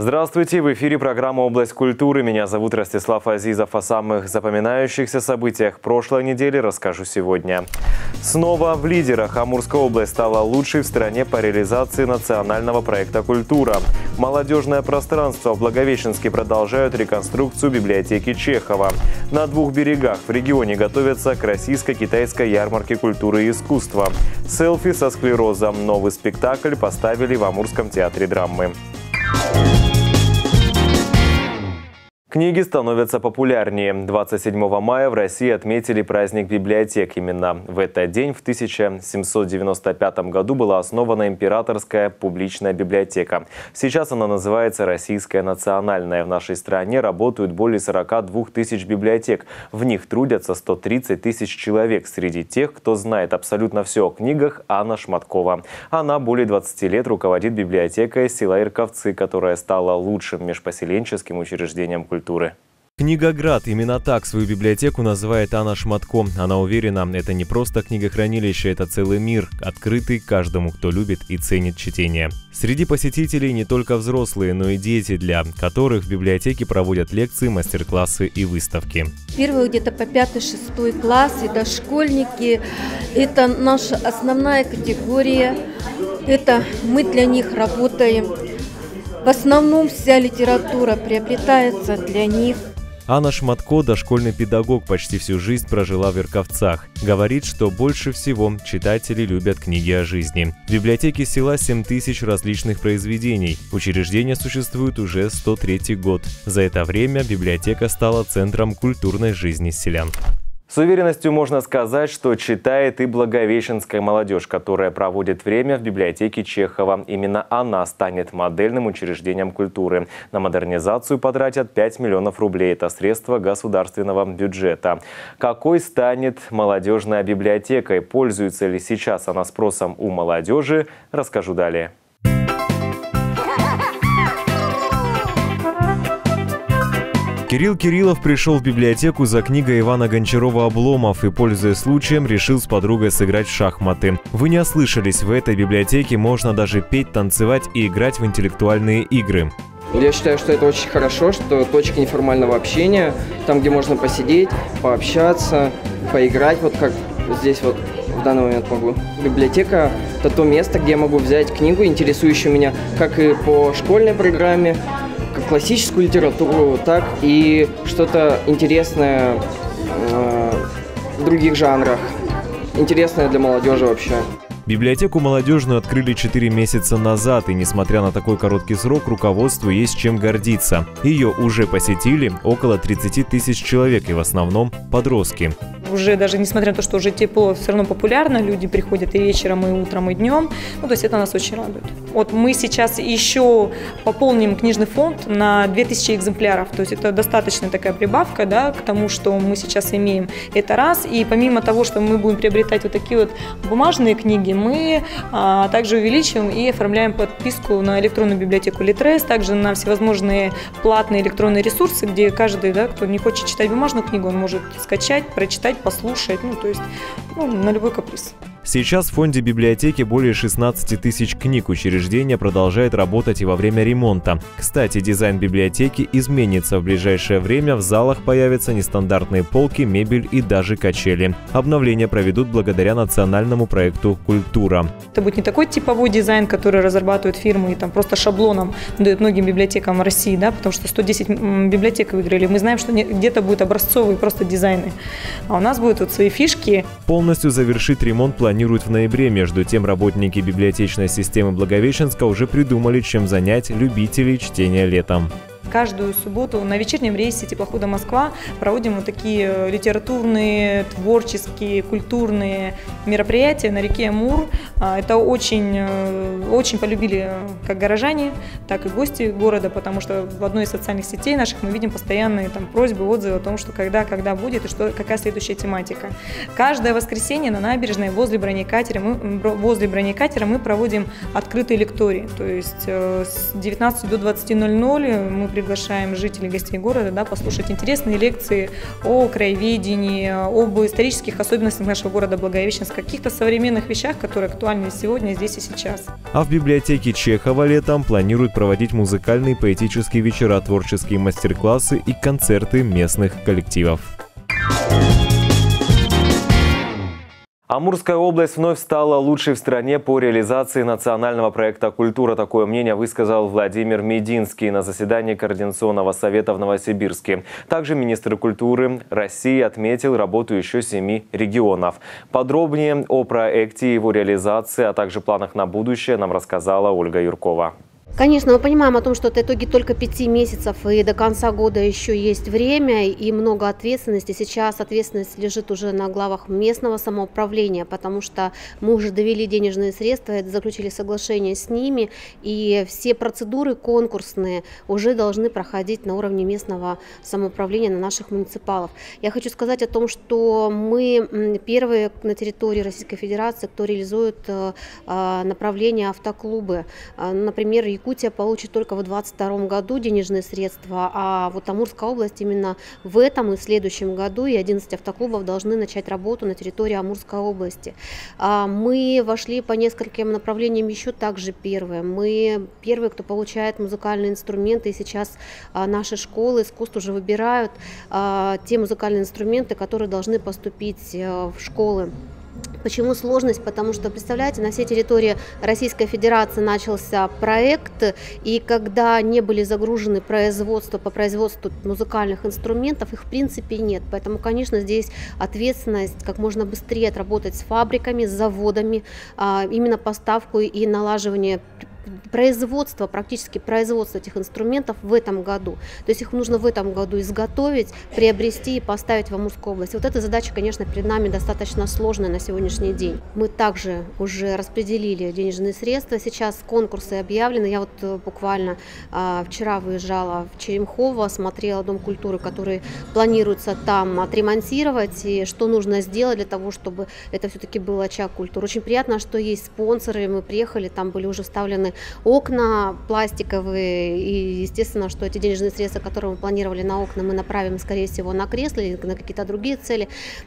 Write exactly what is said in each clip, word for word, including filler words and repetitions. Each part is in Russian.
Здравствуйте! В эфире программа «Область культуры». Меня зовут Ростислав Азизов. О самых запоминающихся событиях прошлой недели расскажу сегодня. Снова в лидерах. Амурская область стала лучшей в стране по реализации национального проекта «Культура». Молодежное пространство в Благовещенске продолжают реконструкцию библиотеки Чехова. На двух берегах в регионе готовятся к российско-китайской ярмарке культуры и искусства. Селфи со склерозом. Новый спектакль поставили в Амурском театре драмы. Книги становятся популярнее. двадцать седьмого мая в России отметили праздник библиотек. Именно в этот день в тысяча семьсот девяносто пятом году была основана Императорская публичная библиотека. Сейчас она называется Российская национальная. В нашей стране работают более сорока двух тысяч библиотек. В них трудятся сто тридцать тысяч человек. Среди тех, кто знает абсолютно все о книгах, Анна Шматкова. Она более двадцати лет руководит библиотекой села Ирковцы, которая стала лучшим межпоселенческим учреждением культуры. Книгоград. Именно так свою библиотеку называет Анна Шматко. Она уверена, это не просто книгохранилище, это целый мир, открытый каждому, кто любит и ценит чтение. Среди посетителей не только взрослые, но и дети, для которых в библиотеке проводят лекции, мастер-классы и выставки. Первые где-то по пятый-шестой класс, и дошкольники. Это наша основная категория. Это мы для них работаем. В основном вся литература приобретается для них. Анна Шматко, дошкольный педагог, почти всю жизнь прожила в Ирковцах. Говорит, что больше всего читатели любят книги о жизни. В библиотеке села семь тысяч различных произведений. Учреждение существует уже сто третий год. За это время библиотека стала центром культурной жизни селян. С уверенностью можно сказать, что читает и благовещенская молодежь, которая проводит время в библиотеке Чехова. Именно она станет модельным учреждением культуры. На модернизацию потратят пять миллионов рублей. Это средства государственного бюджета. Какой станет молодежная библиотека и пользуется ли сейчас она спросом у молодежи, расскажу далее. Кирилл Кириллов пришел в библиотеку за книгой Ивана Гончарова «Обломов» и, пользуясь случаем, решил с подругой сыграть в шахматы. Вы не ослышались, в этой библиотеке можно даже петь, танцевать и играть в интеллектуальные игры. Я считаю, что это очень хорошо, что точка неформального общения, там, где можно посидеть, пообщаться, поиграть, вот как здесь вот в данный момент могу. Библиотека – это то место, где я могу взять книгу, интересующую меня как и по школьной программе, как классическую литературу, так и что-то интересное э, в других жанрах, интересное для молодежи вообще. Библиотеку молодежную открыли четыре месяца назад, и несмотря на такой короткий срок, руководству есть чем гордиться. Ее уже посетили около тридцати тысяч человек, и в основном подростки. Уже даже несмотря на то, что уже тепло, все равно популярно, люди приходят и вечером, и утром, и днем. Ну, то есть это нас очень радует. Вот мы сейчас еще пополним книжный фонд на две тысячи экземпляров. То есть это достаточно такая прибавка, да, к тому, что мы сейчас имеем. Это раз. И помимо того, что мы будем приобретать вот такие вот бумажные книги, мы а, также увеличиваем и оформляем подписку на электронную библиотеку Литрес, также на всевозможные платные электронные ресурсы, где каждый, да, кто не хочет читать бумажную книгу, он может скачать, прочитать, послушать, ну, то есть ну, на любой каприз. Сейчас в фонде библиотеки более шестнадцати тысяч книг. Учреждение продолжает работать и во время ремонта. Кстати, дизайн библиотеки изменится. В ближайшее время в залах появятся нестандартные полки, мебель и даже качели. Обновление проведут благодаря национальному проекту «Культура». Это будет не такой типовой дизайн, который разрабатывают фирмы и там просто шаблоном дают многим библиотекам в России, да, потому что сто десять библиотек выиграли. Мы знаем, что где-то будут образцовые просто дизайны. А у нас будут вот свои фишки. Полностью завершить ремонт планируется планируют в ноябре. Между тем, работники библиотечной системы Благовещенска уже придумали, чем занять любителей чтения летом. Каждую субботу на вечернем рейсе теплохода «Москва» проводим вот такие литературные, творческие, культурные мероприятия на реке Амур. Это очень, очень полюбили как горожане, так и гости города, потому что в одной из социальных сетей наших мы видим постоянные там просьбы, отзывы о том, что когда, когда будет и что, какая следующая тематика. Каждое воскресенье на набережной возле бронекатера мы, возле бронекатера мы проводим открытые лектории. То есть с девятнадцати до двадцати ноль-ноль мы приглашаем жителей, гостей города, да, послушать интересные лекции о краеведении, об исторических особенностях нашего города Благовещенска, каких-то современных вещах, которые актуальны сегодня, здесь и сейчас. А в библиотеке Чехова летом планируют проводить музыкальные и поэтические вечера, творческие мастер-классы и концерты местных коллективов. Амурская область вновь стала лучшей в стране по реализации национального проекта «Культура». Такое мнение высказал Владимир Мединский на заседании Координационного совета в Новосибирске. Также министр культуры России отметил работу еще семи регионов. Подробнее о проекте и его реализации, а также планах на будущее нам рассказала Ольга Юркова. Конечно, мы понимаем о том, что это итоги только пяти месяцев, и до конца года еще есть время и много ответственности. Сейчас ответственность лежит уже на главах местного самоуправления, потому что мы уже довели денежные средства, заключили соглашение с ними, и все процедуры конкурсные уже должны проходить на уровне местного самоуправления, на наших муниципалов. Я хочу сказать о том, что мы первые на территории Российской Федерации, кто реализует направление автоклубы. Например, Якутия получит только в двадцать втором году денежные средства, а вот Амурская область именно в этом и в следующем году и одиннадцать автоклубов должны начать работу на территории Амурской области. Мы вошли по нескольким направлениям еще также первые. Мы первые, кто получает музыкальные инструменты, и сейчас наши школы искусств уже выбирают те музыкальные инструменты, которые должны поступить в школы. Почему сложность? Потому что, представляете, на всей территории Российской Федерации начался проект, и когда не были загружены производства по производству музыкальных инструментов, их в принципе нет. Поэтому, конечно, здесь ответственность как можно быстрее отработать с фабриками, с заводами, именно поставку и налаживание производство, практически производство этих инструментов в этом году. То есть их нужно в этом году изготовить, приобрести и поставить в Амурскую область. Вот эта задача, конечно, перед нами достаточно сложная на сегодняшний день. Мы также уже распределили денежные средства. Сейчас конкурсы объявлены. Я вот буквально а, вчера выезжала в Черемхово, смотрела Дом культуры, который планируется там отремонтировать, и что нужно сделать для того, чтобы это все-таки был очаг культуры. Очень приятно, что есть спонсоры. Мы приехали, там были уже вставлены окна пластиковые, и естественно, что эти денежные средства, которые мы планировали на окна, мы направим, скорее всего, на кресла или на какие-то другие цели.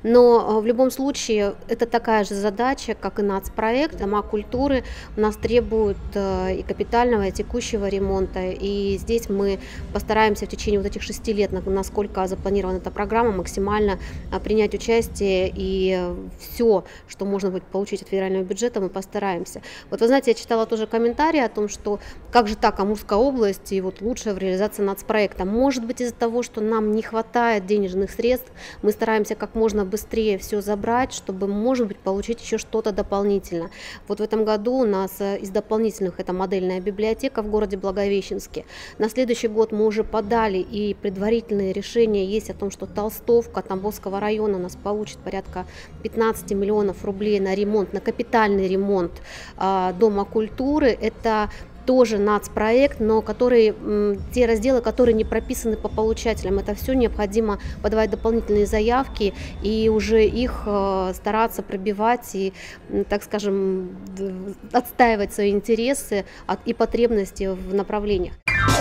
Но в любом случае это такая же задача, как и нацпроект. Дома культуры у нас требуют и капитального, и текущего ремонта, и здесь мы постараемся в течение вот этих шести лет, насколько запланирована эта программа, максимально принять участие, и все, что можно будет получить от федерального бюджета, мы постараемся. Вот вы знаете, я читала тоже комментарии о том, что как же так, Амурская область и вот лучшая в реализации нацпроекта. Может быть, из-за того, что нам не хватает денежных средств, мы стараемся как можно быстрее все забрать, чтобы, может быть, получить еще что-то дополнительно. Вот в этом году у нас из дополнительных это модельная библиотека в городе Благовещенске. На следующий год мы уже подали, и предварительные решения есть о том, что Толстовка Тамбовского района у нас получит порядка пятнадцати миллионов рублей на ремонт, на капитальный ремонт а, Дома культуры. Это тоже нацпроект, но который, те разделы, которые не прописаны по получателям, это все необходимо подавать дополнительные заявки и уже их стараться пробивать и, так скажем, отстаивать свои интересы и потребности в направлениях.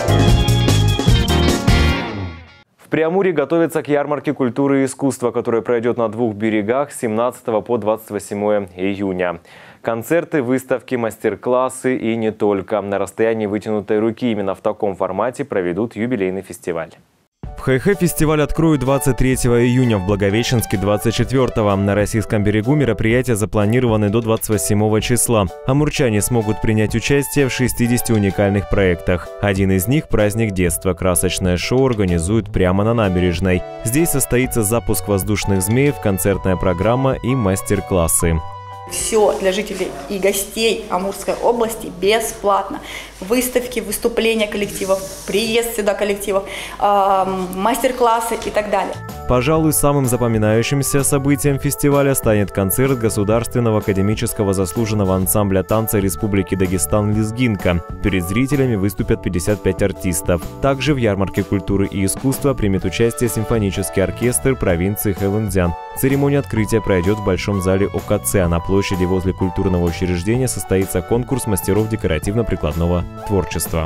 В Преамуре готовится к ярмарке культуры и искусства, которая пройдет на двух берегах с семнадцатого по двадцать восьмое июня. Концерты, выставки, мастер-классы и не только. На расстоянии вытянутой руки именно в таком формате проведут юбилейный фестиваль. В Хэйхэ фестиваль откроют двадцать третьего июня, в Благовещенске двадцать четвёртого. На российском берегу мероприятия запланированы до двадцать восьмого числа. Амурчане смогут принять участие в шестидесяти уникальных проектах. Один из них – праздник детства. Красочное шоу организуют прямо на набережной. Здесь состоится запуск воздушных змеев, концертная программа и мастер-классы. Все для жителей и гостей Амурской области бесплатно. Выставки, выступления коллективов, приезд сюда коллективов, э, мастер-классы и так далее. Пожалуй, самым запоминающимся событием фестиваля станет концерт Государственного академического заслуженного ансамбля танца Республики Дагестан «Лезгинка». Перед зрителями выступят пятьдесят пять артистов. Также в ярмарке культуры и искусства примет участие симфонический оркестр провинции Хэлэнцзян. Церемония открытия пройдет в Большом зале О Ка Цэ, а на площади возле культурного учреждения состоится конкурс мастеров декоративно-прикладного творчества.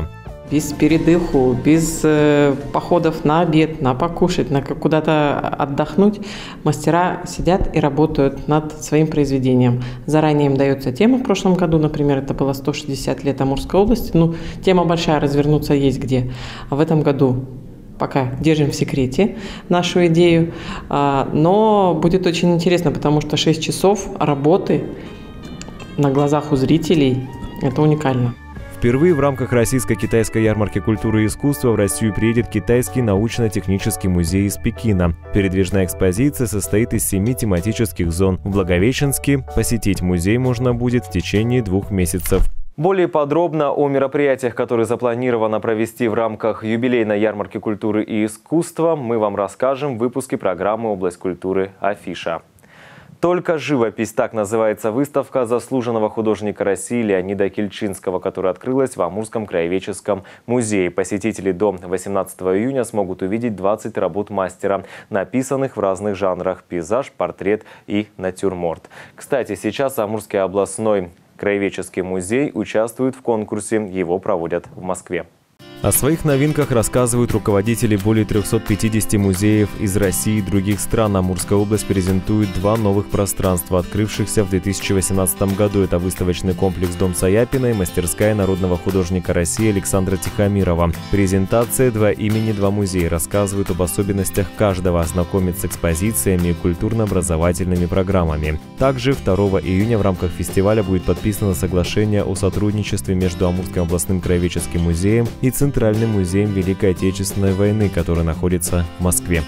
без передыху, без э, походов на обед, на покушать, на куда-то отдохнуть, мастера сидят и работают над своим произведением. Заранее им дается тема. В прошлом году, например, это было сто шестьдесят лет Амурской области. Ну, тема большая, развернуться есть где. А в этом году пока держим в секрете нашу идею, но будет очень интересно, потому что шесть часов работы на глазах у зрителей – это уникально. Впервые в рамках российско-китайской ярмарки культуры и искусства в Россию приедет Китайский научно-технический музей из Пекина. Передвижная экспозиция состоит из семи тематических зон. В Благовещенске посетить музей можно будет в течение двух месяцев. Более подробно о мероприятиях, которые запланировано провести в рамках юбилейной ярмарки культуры и искусства, мы вам расскажем в выпуске программы «Область культуры. Афиша». «Только живопись» – так называется выставка заслуженного художника России Леонида Кельчинского, которая открылась в Амурском краеведческом музее. Посетители до восемнадцатого июня смогут увидеть двадцать работ мастера, написанных в разных жанрах – пейзаж, портрет и натюрморт. Кстати, сейчас Амурский областной краеведческий музей участвует в конкурсе, его проводят в Москве. О своих новинках рассказывают руководители более трёхсот пятидесяти музеев из России и других стран. Амурская область презентует два новых пространства, открывшихся в две тысячи восемнадцатом году. Это выставочный комплекс «Дом Саяпина» и мастерская народного художника России Александра Тихомирова. Презентация «Два имени, два музея» рассказывают об особенностях каждого, знакомят с экспозициями и культурно-образовательными программами. Также второго июня в рамках фестиваля будет подписано соглашение о сотрудничестве между Амурским областным краеведческим музеем и Центральным музеем Великой Отечественной войны, который находится в Москве.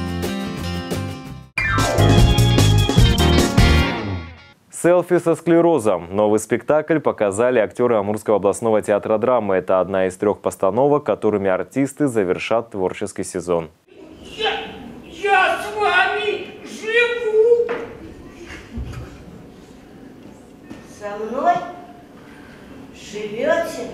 «Селфи со склерозом». Новый спектакль показали актеры Амурского областного театра драмы. Это одна из трех постановок, которыми артисты завершат творческий сезон. Я, я с вами живу! Со мной живете?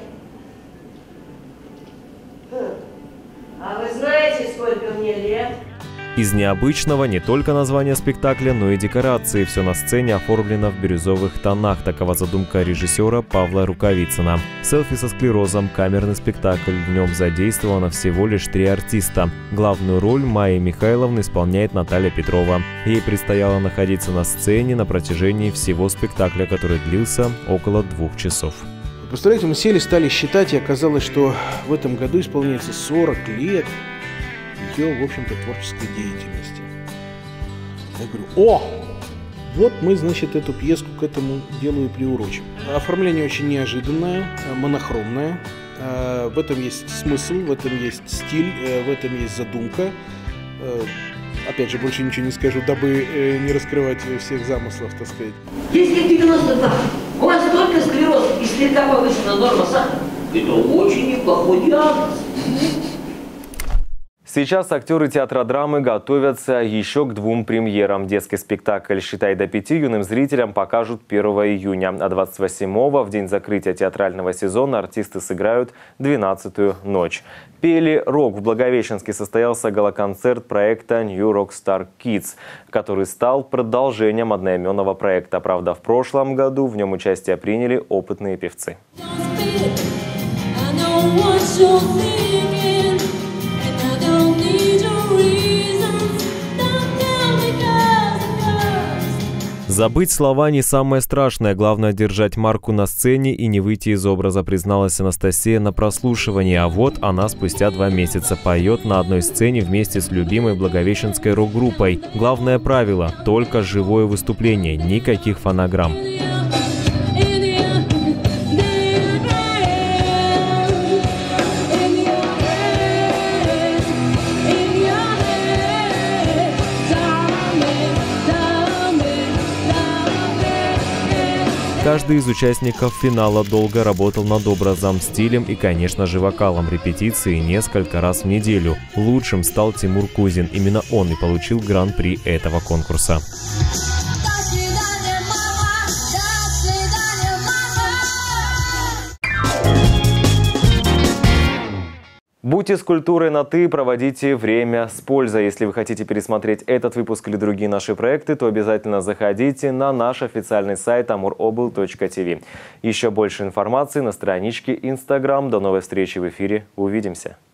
А вы знаете, сколько мне лет? Из необычного не только название спектакля, но и декорации. Все на сцене оформлено в бирюзовых тонах. Такова задумка режиссера Павла Рукавицына. «Селфи со склерозом» – камерный спектакль. В нем задействовано всего лишь три артиста. Главную роль Майи Михайловны исполняет Наталья Петрова. Ей предстояло находиться на сцене на протяжении всего спектакля, который длился около двух часов. Представляете, мы сели, стали считать, и оказалось, что в этом году исполняется сорок лет ее, в общем-то, творческой деятельности. Я говорю, о, вот мы, значит, эту пьеску к этому делу и приурочим. Оформление очень неожиданное, монохромное. В этом есть смысл, в этом есть стиль, в этом есть задумка. Опять же, больше ничего не скажу, дабы не раскрывать всех замыслов, так сказать. Если девяносто два, у вас только склероз и слегка повышена норма сахара, это очень неплохой диагноз. Сейчас актеры театра драмы готовятся еще к двум премьерам. Детский спектакль «Считай до пяти» юным зрителям покажут первого июня, а двадцать восьмого, в день закрытия театрального сезона, артисты сыграют «Двенадцатую ночь». Пели рок. В Благовещенске состоялся гала-концерт проекта New Rockstar Kids, который стал продолжением одноименного проекта. Правда, в прошлом году в нем участие приняли опытные певцы. Забыть слова не самое страшное, главное держать марку на сцене и не выйти из образа, призналась Анастасия на прослушивании. А вот она спустя два месяца поет на одной сцене вместе с любимой благовещенской рок-группой. Главное правило – только живое выступление, никаких фонограмм. Каждый из участников финала долго работал над образом, стилем и, конечно же, вокалом. Репетиции несколько раз в неделю. Лучшим стал Тимур Кузин. Именно он и получил гран-при этого конкурса. Будьте с культурой на «ты», проводите время с пользой. Если вы хотите пересмотреть этот выпуск или другие наши проекты, то обязательно заходите на наш официальный сайт амур обл точка ти ви. Еще больше информации на страничке Инстаграм. До новой встречи в эфире. Увидимся.